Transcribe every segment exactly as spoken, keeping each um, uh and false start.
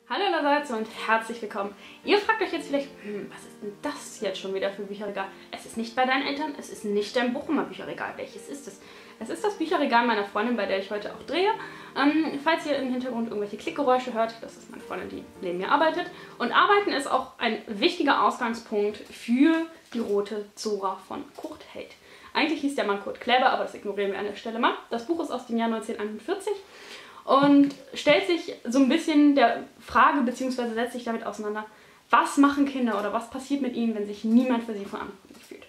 Hallo allerseits und herzlich willkommen. Ihr fragt euch jetzt vielleicht, hm, was ist denn das jetzt schon wieder für Bücherregal? Es ist nicht bei deinen Eltern, es ist nicht dein Bochumer Bücherregal. Welches ist es? Es ist das Bücherregal meiner Freundin, bei der ich heute auch drehe. Ähm, falls ihr im Hintergrund irgendwelche Klickgeräusche hört, das ist meine Freundin, die neben mir arbeitet. Und Arbeiten ist auch ein wichtiger Ausgangspunkt für die Rote Zora von Kurt Held. Eigentlich hieß der Mann Kurt Kläber, aber das ignorieren wir an der Stelle mal. Das Buch ist aus dem Jahr neunzehnhunderteinundvierzig. Und stellt sich so ein bisschen der Frage bzw. setzt sich damit auseinander, was machen Kinder oder was passiert mit ihnen, wenn sich niemand für sie verantwortlich fühlt.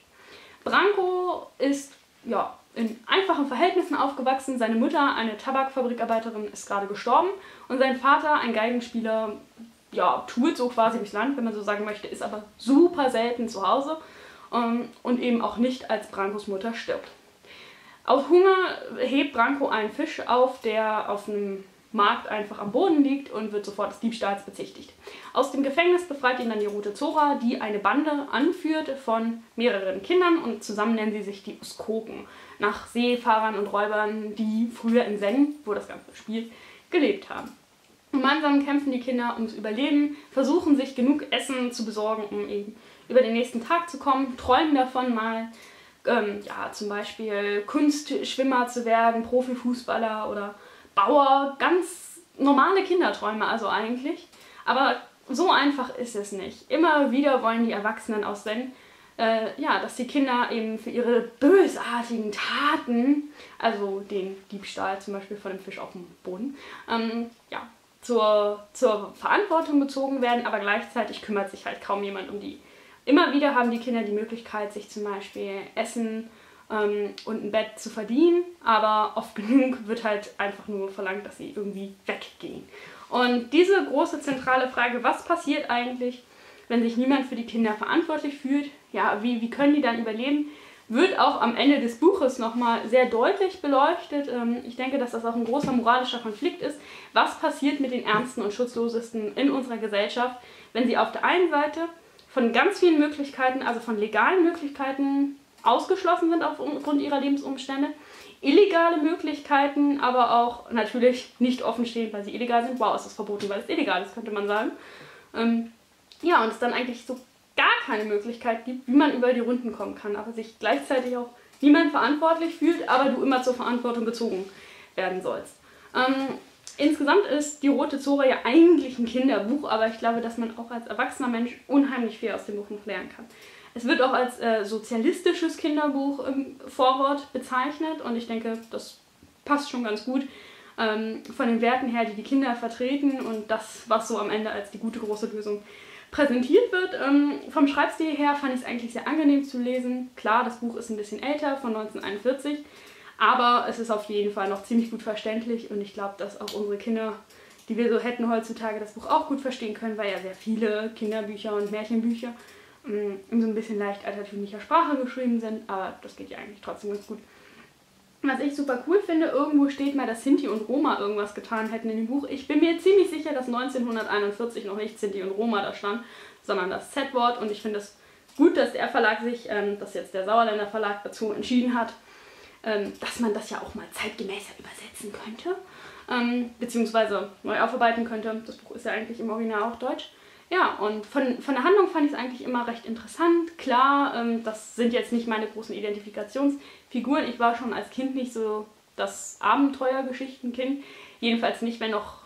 Branko ist ja, in einfachen Verhältnissen aufgewachsen. Seine Mutter, eine Tabakfabrikarbeiterin, ist gerade gestorben und sein Vater, ein Geigenspieler, ja, tourt so quasi durchs Land, wenn man so sagen möchte, ist aber super selten zu Hause um, und eben auch nicht, als Brankos Mutter stirbt. Aus Hunger hebt Branko einen Fisch auf, der auf einem Markt einfach am Boden liegt und wird sofort des Diebstahls bezichtigt. Aus dem Gefängnis befreit ihn dann die Rote Zora, die eine Bande anführt von mehreren Kindern und zusammen nennen sie sich die Uskoken, nach Seefahrern und Räubern, die früher in Sen, wo das Ganze spielt, gelebt haben. Gemeinsam kämpfen die Kinder ums Überleben, versuchen sich genug Essen zu besorgen, um eben über den nächsten Tag zu kommen, träumen davon mal, Ähm, ja, zum Beispiel Kunstschwimmer zu werden, Profifußballer oder Bauer, ganz normale Kinderträume also eigentlich. Aber so einfach ist es nicht. Immer wieder wollen die Erwachsenen aus Sen, äh, ja, dass die Kinder eben für ihre bösartigen Taten, also den Diebstahl zum Beispiel von dem Fisch auf dem Boden, ähm, ja, zur, zur Verantwortung gezogen werden, aber gleichzeitig kümmert sich halt kaum jemand um die. Immer wieder haben die Kinder die Möglichkeit, sich zum Beispiel Essen ähm, und ein Bett zu verdienen, aber oft genug wird halt einfach nur verlangt, dass sie irgendwie weggehen. Und diese große zentrale Frage, was passiert eigentlich, wenn sich niemand für die Kinder verantwortlich fühlt, ja, wie, wie können die dann überleben, wird auch am Ende des Buches nochmal sehr deutlich beleuchtet. Ähm, ich denke, dass das auch ein großer moralischer Konflikt ist. Was passiert mit den Ärmsten und Schutzlosesten in unserer Gesellschaft, wenn sie auf der einen Seite von ganz vielen Möglichkeiten, also von legalen Möglichkeiten, ausgeschlossen sind aufgrund ihrer Lebensumstände. Illegale Möglichkeiten aber auch natürlich nicht offen stehen, weil sie illegal sind. Wow, ist das verboten, weil es illegal ist, könnte man sagen. Ähm, ja, und es dann eigentlich so gar keine Möglichkeit gibt, wie man über die Runden kommen kann, aber sich gleichzeitig auch niemand verantwortlich fühlt, aber du immer zur Verantwortung gezogen werden sollst. Ähm, Insgesamt ist die Rote Zora ja eigentlich ein Kinderbuch, aber ich glaube, dass man auch als erwachsener Mensch unheimlich viel aus dem Buch noch lernen kann. Es wird auch als äh, sozialistisches Kinderbuch im Vorwort bezeichnet und ich denke, das passt schon ganz gut ähm, von den Werten her, die die Kinder vertreten und das, was so am Ende als die gute große Lösung präsentiert wird. Ähm, vom Schreibstil her fand ich es eigentlich sehr angenehm zu lesen. Klar, das Buch ist ein bisschen älter, von neunzehnhunderteinundvierzig. Aber es ist auf jeden Fall noch ziemlich gut verständlich und ich glaube, dass auch unsere Kinder, die wir so hätten heutzutage, das Buch auch gut verstehen können, weil ja sehr viele Kinderbücher und Märchenbücher in so ein bisschen leicht altertümlicher Sprache geschrieben sind, aber das geht ja eigentlich trotzdem ganz gut. Was ich super cool finde, irgendwo steht mal, dass Sinti und Roma irgendwas getan hätten in dem Buch. Ich bin mir ziemlich sicher, dass neunzehnhunderteinundvierzig noch nicht Sinti und Roma da stand, sondern das Z-Wort und ich finde es gut, dass der Verlag sich, ähm, dass jetzt der Sauerländer Verlag dazu entschieden hat, dass man das ja auch mal zeitgemäßer übersetzen könnte, ähm, beziehungsweise neu aufarbeiten könnte. Das Buch ist ja eigentlich im Original auch deutsch. Ja, und von, von der Handlung fand ich es eigentlich immer recht interessant. Klar, ähm, das sind jetzt nicht meine großen Identifikationsfiguren. Ich war schon als Kind nicht so das Abenteuergeschichtenkind. Jedenfalls nicht, wenn noch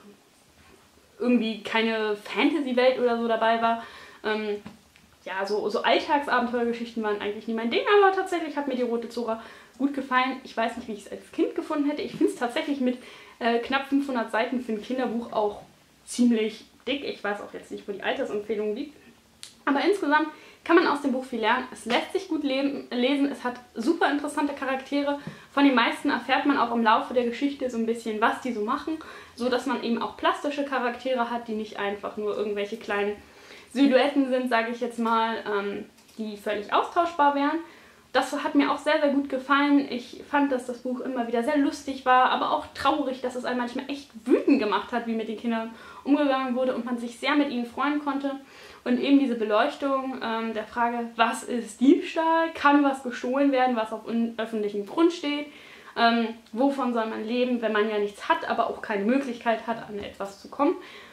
irgendwie keine Fantasy-Welt oder so dabei war. Ähm, ja, so, so Alltagsabenteuergeschichten waren eigentlich nie mein Ding, aber tatsächlich hat mir die Rote Zora gut gefallen. Ich weiß nicht, wie ich es als Kind gefunden hätte. Ich finde es tatsächlich mit äh, knapp fünfhundert Seiten für ein Kinderbuch auch ziemlich dick. Ich weiß auch jetzt nicht, wo die Altersempfehlung liegt. Aber insgesamt kann man aus dem Buch viel lernen. Es lässt sich gut leben, lesen. Es hat super interessante Charaktere. Von den meisten erfährt man auch im Laufe der Geschichte so ein bisschen, was die so machen, so dass man eben auch plastische Charaktere hat, die nicht einfach nur irgendwelche kleinen Silhouetten sind, sage ich jetzt mal, ähm, die völlig austauschbar wären. Das hat mir auch sehr, sehr gut gefallen. Ich fand, dass das Buch immer wieder sehr lustig war, aber auch traurig, dass es einen manchmal echt wütend gemacht hat, wie mit den Kindern umgegangen wurde und man sich sehr mit ihnen freuen konnte. Und eben diese Beleuchtung ähm, der Frage, was ist Diebstahl? Kann was gestohlen werden, was auf öffentlichem Grund steht? Ähm, wovon soll man leben, wenn man ja nichts hat, aber auch keine Möglichkeit hat, an etwas zu kommen?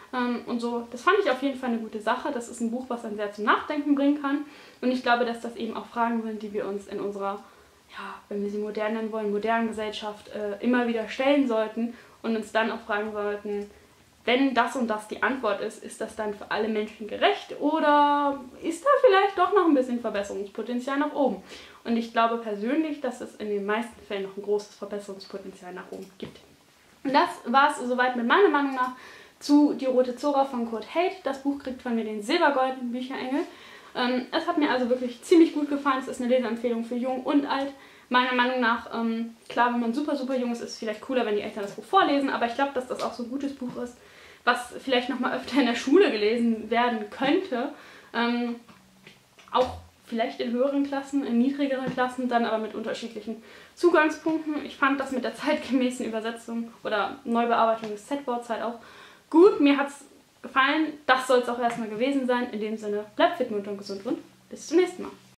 Ähm, und so, das fand ich auf jeden Fall eine gute Sache. Das ist ein Buch, was einen sehr zum Nachdenken bringen kann. Und ich glaube, dass das eben auch Fragen sind, die wir uns in unserer, ja, wenn wir sie modern nennen wollen, modernen Gesellschaft äh, immer wieder stellen sollten und uns dann auch fragen sollten, wenn das und das die Antwort ist, ist das dann für alle Menschen gerecht oder ist da vielleicht doch noch ein bisschen Verbesserungspotenzial nach oben? Und ich glaube persönlich, dass es in den meisten Fällen noch ein großes Verbesserungspotenzial nach oben gibt. Und das war es soweit mit meiner Meinung nach zu Die rote Zora von Kurt Haidt. Das Buch kriegt von mir den silbergoldenen Bücherengel. Ähm, es hat mir also wirklich ziemlich gut gefallen. Es ist eine Leseempfehlung für jung und alt. Meiner Meinung nach, ähm, klar, wenn man super, super jung ist, ist es vielleicht cooler, wenn die Eltern das Buch vorlesen, aber ich glaube, dass das auch so ein gutes Buch ist, was vielleicht nochmal öfter in der Schule gelesen werden könnte. Ähm, auch vielleicht in höheren Klassen, in niedrigeren Klassen, dann aber mit unterschiedlichen Zugangspunkten. Ich fand das mit der zeitgemäßen Übersetzung oder Neubearbeitung des Z-Worts halt auch gut. Mir hat es gefallen. Das soll es auch erstmal gewesen sein. In dem Sinne, bleibt fit, munter und gesund und bis zum nächsten Mal.